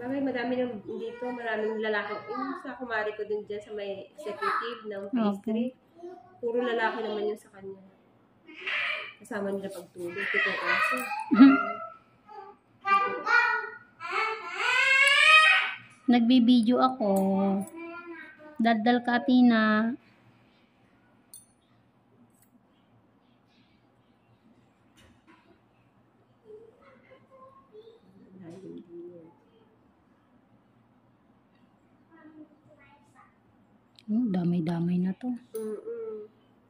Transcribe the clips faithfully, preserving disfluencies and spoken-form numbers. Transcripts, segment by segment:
Bakit madami nang dito, maraming lalaki. Yung sa kumari ko din dyan sa may executive ng pastry, puro lalaki naman yung sa kanya. Kasama nila pagtulog, pitong aso. Nagbibideo ako. Daldal ka, Tina. Oh, damay-damay na to. Mm-mm.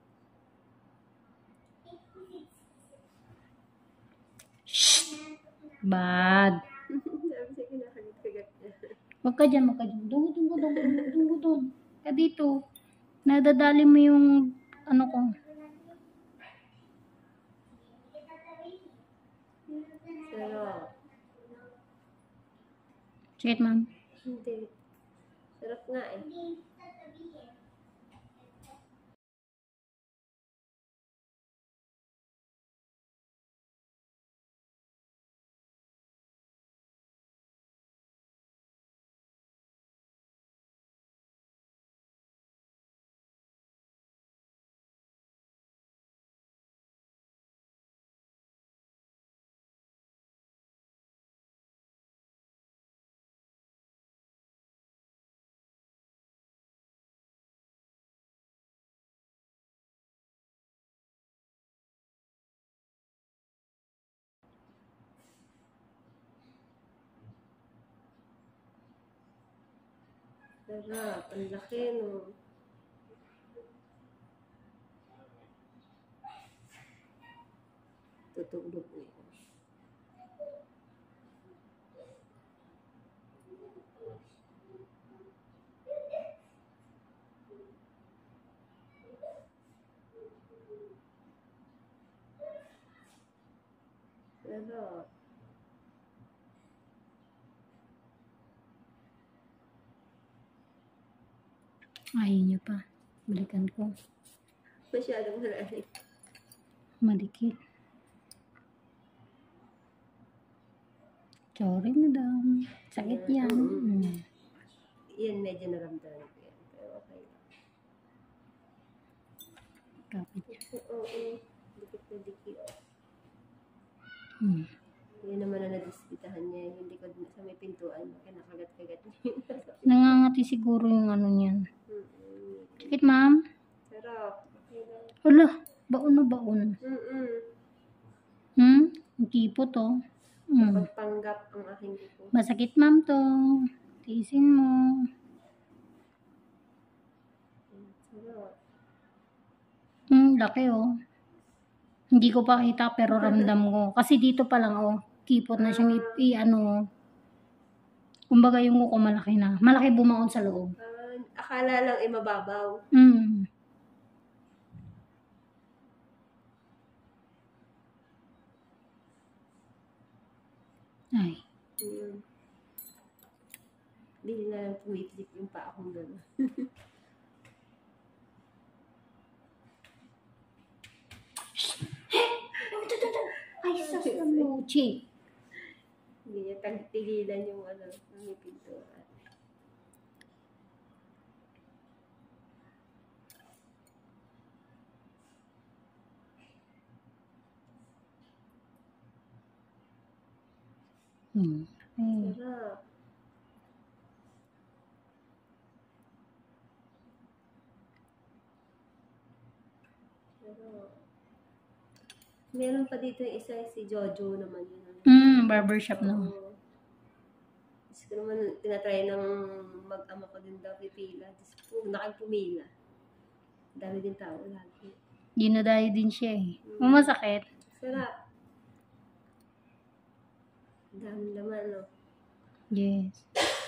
Shh! Bad. Huwag ka dyan, huwag ka dyan. Dungo, dungo, dungo, dungo, dungo, dungo. Ka dito. Nadadali mo yung ano ko. Sarap. Sige, ma'am. Hindi. Sarap nga eh. Sarap. Ang laki, no? Tutulog niya. Sarap. Ayaw niyo pa. Balikan ko. Masyadong marami. Madikit. Sorry, madam. Sakit yan. Mm. Yan, medyo naramdaman ko yan. Pero okay. Kapit. Oo, oo. Dikit na dikit. Hmm. Yun naman na nadispitahan niya. Yung likod sa may pintuan. Kinakagat-kagat niya. Nangangati siguro yung ano niyan. Mm-mm. Sakit, ma'am? Sarap. Okay lang. Hala, baon na baon. Mm-mm. Hmm? Ang tipo to. Hmm. Pagpanggap ang aking tipo. Masakit, ma'am, to. Tiisin mo. Sarap. Hmm, laki, oh. Hindi ko pa kita pero ramdam ko. Kasi dito pa lang, oh. Kipot na siyang i, i ano. Kumbaga yung kuko malaki na. Malaki bumaon sa loob. Uh, akala lang ay mababaw. Hmm. Ay. Mm. Bili na lang tumitik yung pa akong gano'n. Ay, sus na mochi. Hindi niya tagtigilan yung ano, yung pintuan. Hmm. Ay. Sarap. Sarap. Meron pa dito yung isa, si Jojo naman yun. Hmm, barbershop na. Oo. Kasi ko naman, tinatry ng mag-ama ko din daw pipila. Tapos po, nakipumila. Dami din tao lagi. Dinadayo din siya eh. Hmm. Masakit. Sarap. Dami naman, no? Yes.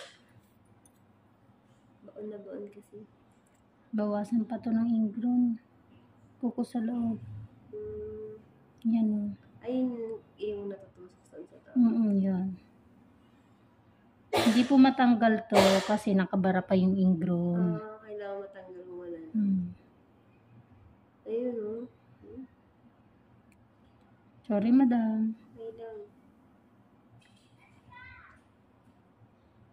Baon na baon kasi. Bawasan pa to ng ingron. Kuko sa loob. Hmm. Yan o. Ayun yung natutusok sa isa tao. Mm, yan. Hindi po matanggal to kasi nakabara pa yung ingron. Ah, kailangan matanggal mo na. Hmm. Ayun, no? Hmm. Sorry, madam. Okay lang.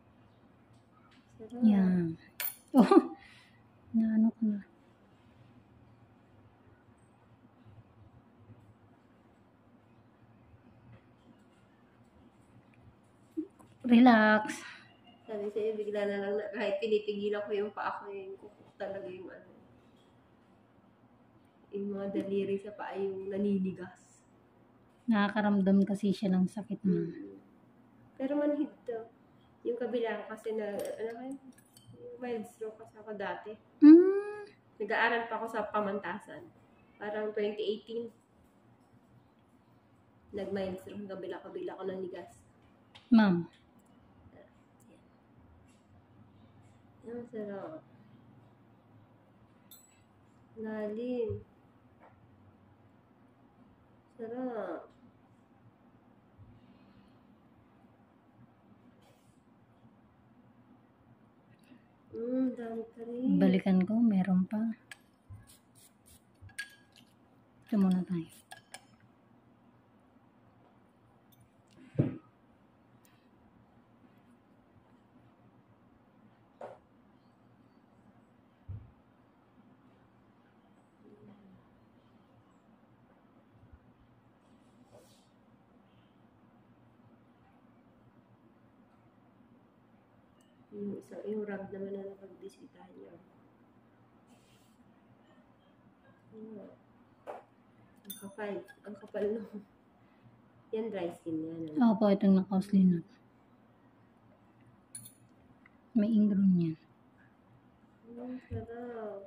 Sarap. Yan. Oh, naano ko na. Relax. Sabi sa'yo, bigla na lang, na, kahit pinipigilan ko yung paa ko, yung kukuk talaga yung ano. Yung mga daliri sa paa yung naninigas. Nakakaramdam kasi siya ng sakit mo. Mm. Pero manhid to. Yung kabila kasi na, ano kayo, yung mild stroke kasi ako dati. Mm. Nag-aaral pa ako sa Pamantasan. Parang twenty eighteen. Nag-mild stroke. Kabila-kabila ko nanigas. Ma'am. Ang sarap. Lalim. Sarap. Hmm, dami pa rin. Balikan ko, meron pa. Ito muna tayo. Yung isa, yung rag naman na napagbisitahan niyo. Hmm. Ang kapal. Ang kapal no. Yan dry skin yan. Ano? Opo, itong nakausli na. May ingrown yan. Hmm, sarap.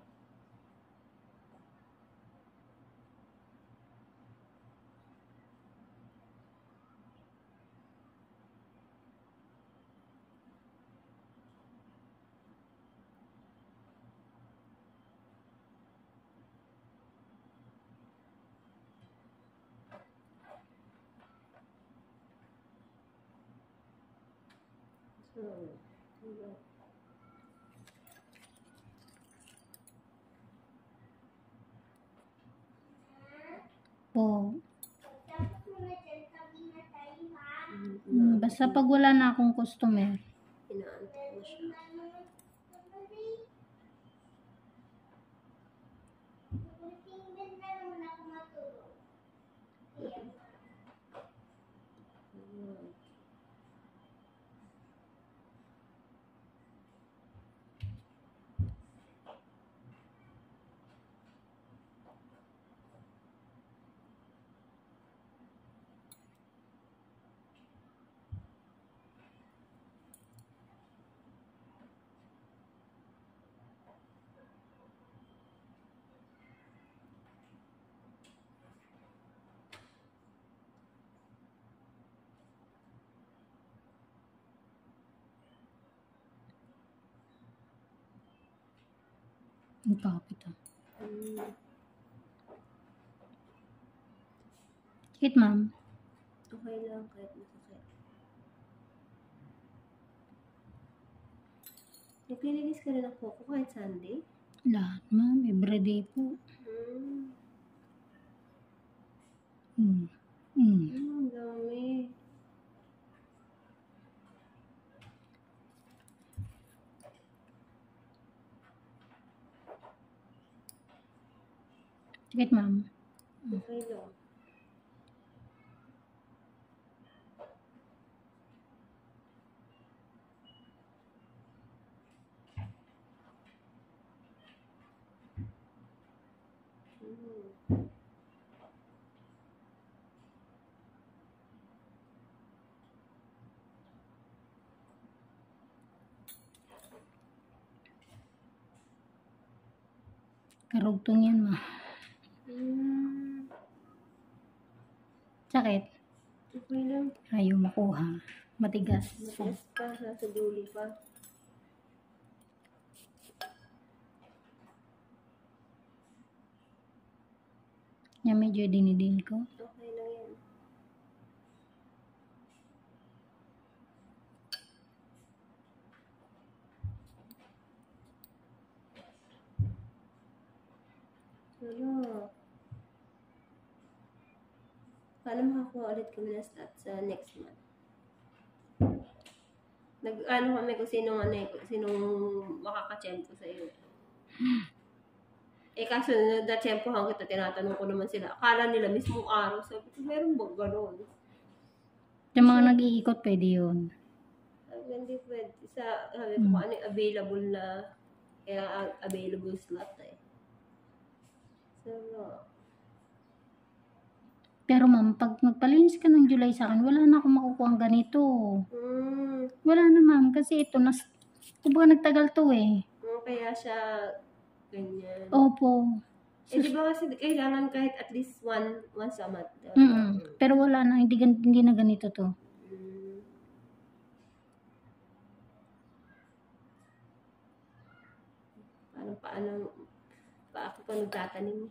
So, diba? Po. Hmm, Mm, basta pag wala na akong customer, inaantok mo siya. Hmm. ang kapit ah. Hmm. Sakit, ma'am. Okay lang kahit masakit. Naglilinis ka rin ng kuko kahit Sunday? Lahat, ma'am. Everyday po. Hmm. Mm. Mm. Hmm, ang dami. Sakit, ma'am. Okay lang. Hmm. Karugtong yan, ma'am. Hmm. Sakit. Okay lang. Ayaw makuha. Matigas. Matigas pa. Nasa dulo pa. Yan, medyo dinidin ko. Okay lang yan. Ano? Paano makakuha ulit kami ng stats sa next month? Nag-ano kami kung sinong, ano eh, kung sinong makakachempo sa iyo. Eh, kaso na-tsempohan kita, tinatanong ko naman sila. Akala nila mismong araw. Sabi ko, meron bang gano'n? Yung mga nag-iikot, pwede yun. Sabi ko, hindi pwede. Sa, sabi ko, Mm. ano yung available na, kaya ang available slot eh. So, Pero ma'am, pag nagpalinis ka ng July sa akin, wala na akong makukuha ganito. mm, Wala na ma'am, kasi ito, nas, kumbaga nagtagal to eh. mm, kaya siya ganyan. Opo. Eh, di ba kasi kailangan kahit at least one, once a month. diba? Mm. Pero wala na, hindi, gan- hindi na ganito to. Mm. Paano, paano, pa ako pa nagtatanim.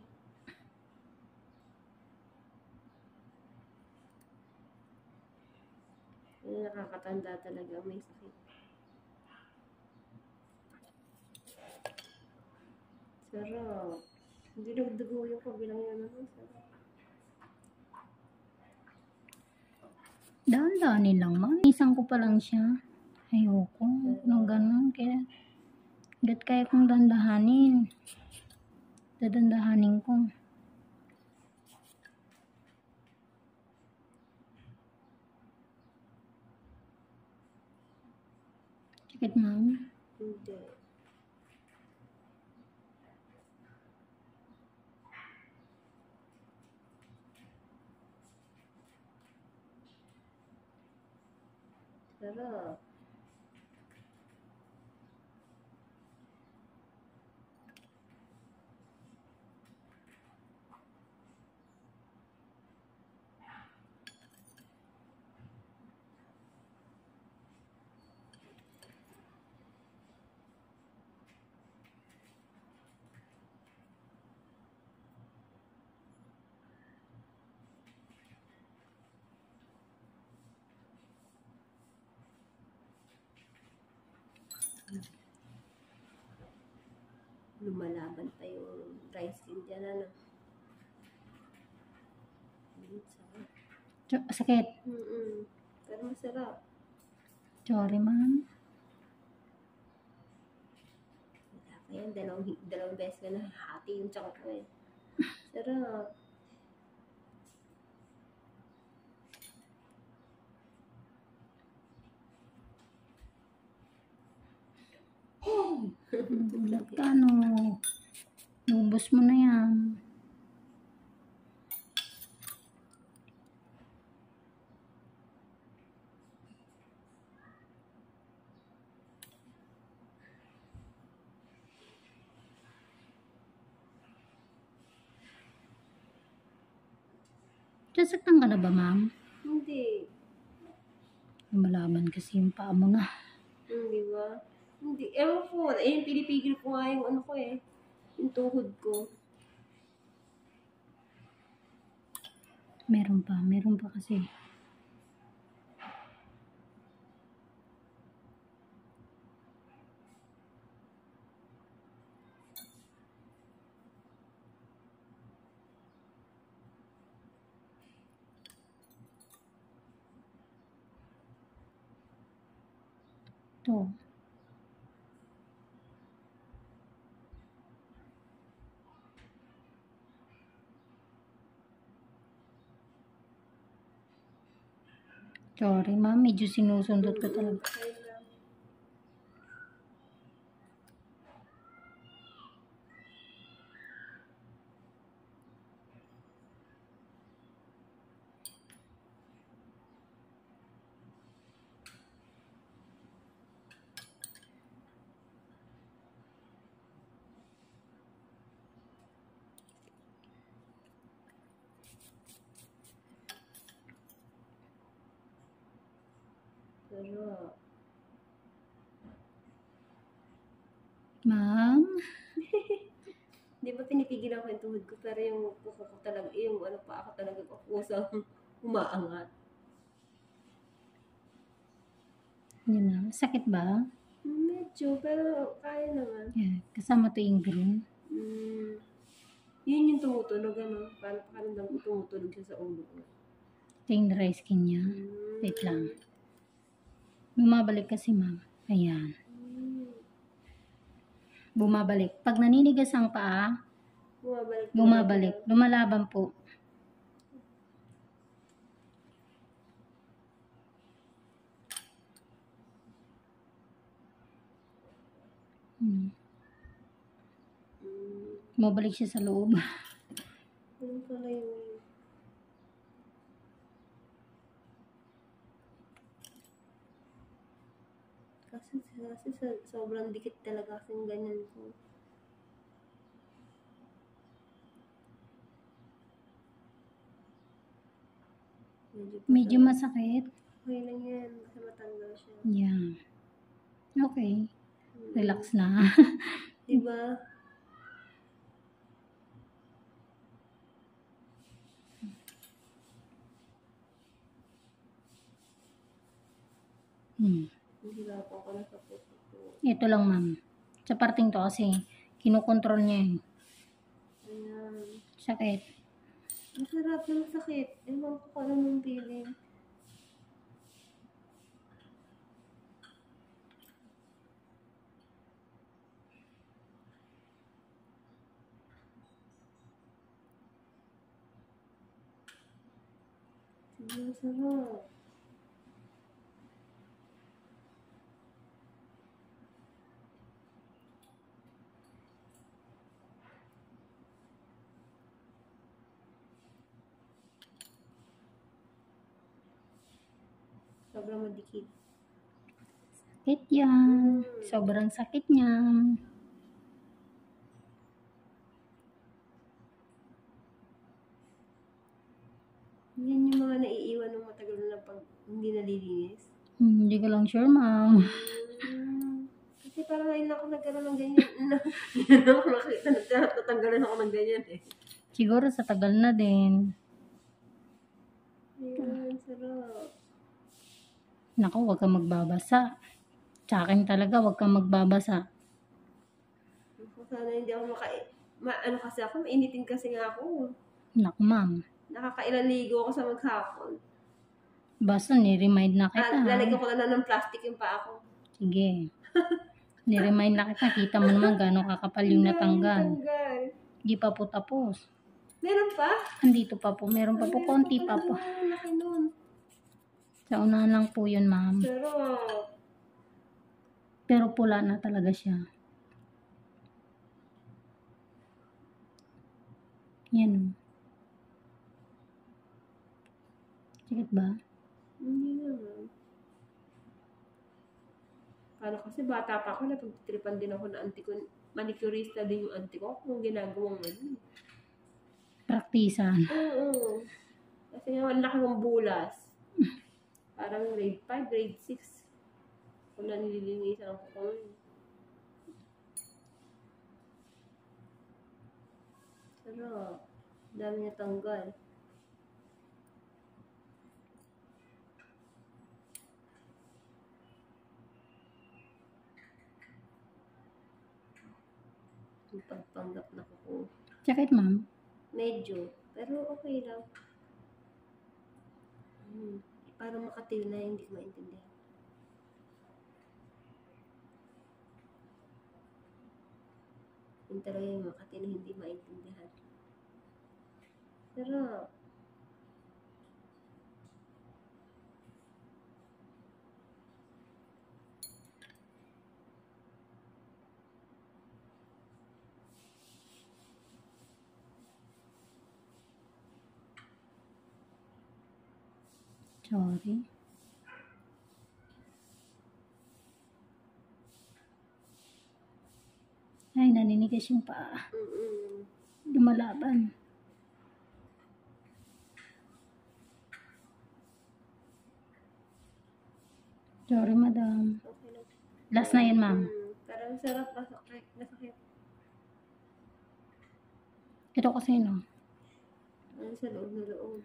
Yung nakakatanda talaga, may sakit. Sarap. Hindi nagdugo yung kabilang yun. Ano? Sarap. Daan-daanin lang ma'am. Isang ko pa lang siya. Ayoko. Nung ganun. Kaya, hanggat kaya kong dandahanin. Dadandahanin ko. Sakit ma'am. Hindi. Sarap. Lumalaban pa yung dry skin dyan, ano? Mm, sarap. Ch- Sakit. Mm-mm. Pero masarap. Sorry ma'am. Wala pa yan. Dalawang, dalawang beses ka na hati yung chunk ko eh. Sarap. Ano? Lubos mo na yan. Sasaktan ka na ba ma'am? Hindi. Lumalaban kasi yung paa mo na. Hindi ba? Hindi. Ewan ko. Eh, pinipigil ko nga yung ano ko eh. Yung tuhod ko. Meron pa. Meron pa kasi. To. Sorry ma'am, medyo sinusundot ko talaga. Okay lang. Sarap. Ma'am? Di ba pinipigilan ko yung tuhod ko, pero yung puko ko talaga, yung ano pa ako talaga kusang umaangat. Yun na. Sakit ba? Medyo, pero kaya naman. Yeah. Kasama to yung green. Mm, yun yung tumutunog, ano? Parang pakaramdam ko tumutunog siya sa ulo ko. Ito yung dry skin niya. Mm. Wait lang. Bumabalik kasi, ma'am. Ayan. Hmm. Bumabalik. Pag naninigas ang paa, Bumabalik. bumabalik. Lumalaban po. Hmm. Hmm. Bumabalik siya sa loob. Ano pala yun? Kasi, kasi sa, sobrang dikit talaga kasing ganyan ko. Medyo, Medyo pasama. masakit. Okay lang yan. Kasi matanggal siya. Yeah. Okay. Hmm. Relax na. Diba? Hmm. Hindi na po ako nakapot ito. Ito lang, ma'am. Sa parting to kasi, kinukontrol niya eh. Ayan. Sakit. Masarap ng sakit. Ewan ko kung anong feeling. Sige, sarap. Sobrang madikit. Sakit yan. Sobrang sakit niyan. Yan yung mga naiiwan ng matagal na pag hindi nalilinis. Hmm, hindi ko lang sure, ma'am. Hmm. Kasi parang ngayon ako nagkaroon ng ganyan. Yan ako nakita. Nagtatanggalan ako ng ganyan eh. Siguro sa tagal na din. Ayan, sarap. Naku, huwag kang magbabasa. Sa akin talaga, huwag kang magbabasa. Naku, sana hindi ako maka... Ma, ano kasi ako, mainitin kasi nga ako. Naku, ma'am. Nakakailan ligo ako sa maghapon. Basta ni-remind na kita, Ah, lalagyan ha? ko na ng plastic yung paa ko. Sige. Ni-remind na kita. Kita mo naman gano'ng kakapal yung natanggal. Tanggal. Hindi pa po tapos. Meron pa? Andito pa po. Meron pa po. Konti pa po. Ang laki nun. Sa unahan lang po yun, ma'am. Pero, Pero pula na talaga siya. Yan. Sakit ba? hindi naman. Paano kasi bata pa ako, napagtitripan din ako na auntie ko, manicurista din yung auntie ko, kung ginagawang ano. Praktisan. Oo. Kasi nga, ang laki ng bulas. Parang grade five, grade six. Kung na nililinisan ako ko. Sarap. Dami niya tanggal. Yung pagpanggap na ko. Sakit, ma'am. Medyo. Pero okay lang. Hmm. Parang makatiw na, hindi ko maintindihan. Yung talaga yung makati na hindi maintindihan. Pero, Sorry. Ay, naninigas yung paa. mm-mm. Lumalaban. Sorry, madam. Okay lang. Last na yan, ma'am. Hmm. Parang sarap, masakit. Masakit. Ito kasi, no? Ano sa loob na loob.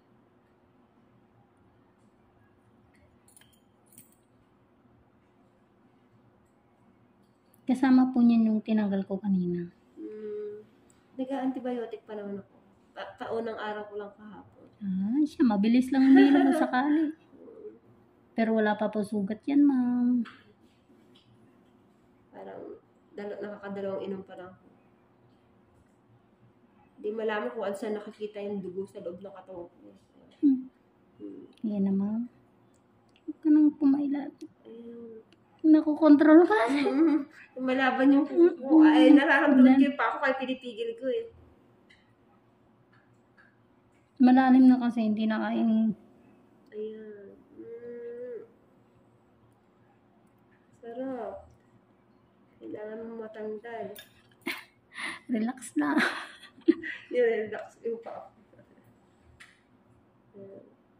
Kasama po niyan yung tinanggal ko kanina. Hmm. Nag-antibiotic pa naman ako. Pa kaunang araw ko lang kahapon. Ah, siya, mabilis lang uminom kung sakali. Hmm. Pero wala pa po sugat yan, ma'am. Parang dal- nakakadalawang inom pa lang. Hindi malaman kung ano saan nakikita yung dugo sa loob ng katawan ko. Hmm. Hmm. Yan na, ma'am. Huwag ka nang pumailan. Ayun. Nakukontrol ka. Mm, Malaban yung kuko. Ay, nararamdaman ko yung pa ako kaya pinitigil ko eh. Malalim na kasi, hindi na kayang... Ayan. Mm. Sarap. Kailangan mo matanggal. Relax na. Nirelax yung pa ako. Ayan.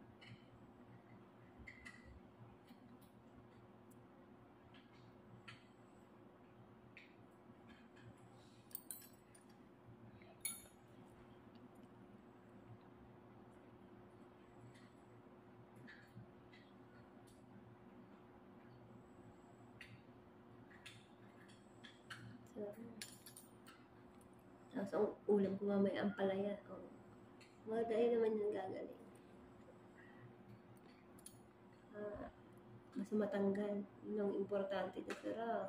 Tapos ang ulam ko mamaya ang palaya. Oh. Mga dahil naman yung gagaling. Ah, mas matanggal. Yun ang importante na sarap.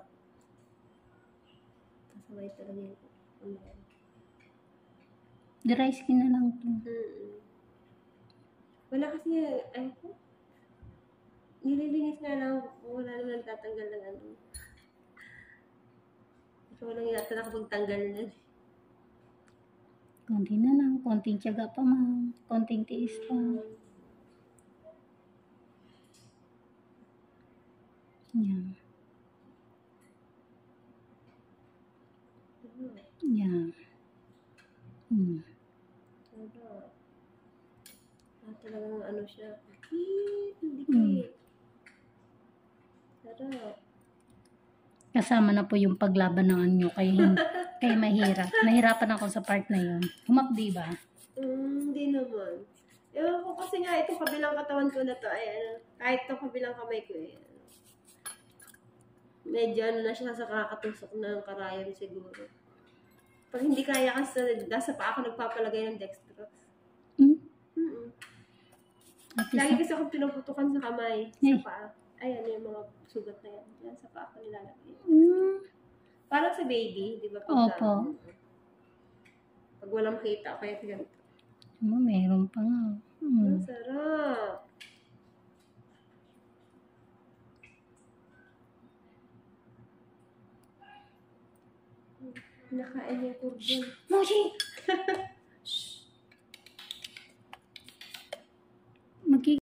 Kasabay talaga yung ulam. Dry skin na lang to. Mm-mm. Wala kasi, ay ko, nililinis nga lang, wala naman tatanggal ng ano. Ikaw lang yata nakapagtanggal na. Konti na lang. Konting tiyaga pa, ma'am. Konting tiis pa. Yan. Yan. Hmm. Sarap. Ah, talagang ano siya. Dikit, dikit. Sarap. Kasama na po yung paglaban ng anyo. Kaya, kaya mahirap. Nahirapan ako sa part na yun. Humapdi ba? Mm, hindi naman. Ewan ko kasi nga itong kabilang katawan ko na to ay ano, kahit itong kabilang kamay ko eh. ano, Medyo ano na siya sa kakatusok ng karayom siguro. Pag hindi kaya kasi nasa pa ako nagpapalagay ng dextrose. Hmm? Mm-mm. At least, Lagi kasi ako pinuputukan sa kamay, Eh. sa paa. Ayan yung mga sugat na yan. Yan sa paa ko nilalagay. hmm, Parang sa baby, di ba? Opo. Pag walang kita, kaya ganito. ano, meron pa nga. Hmm. Ang sarap. Nakain yung kurban. Moshi!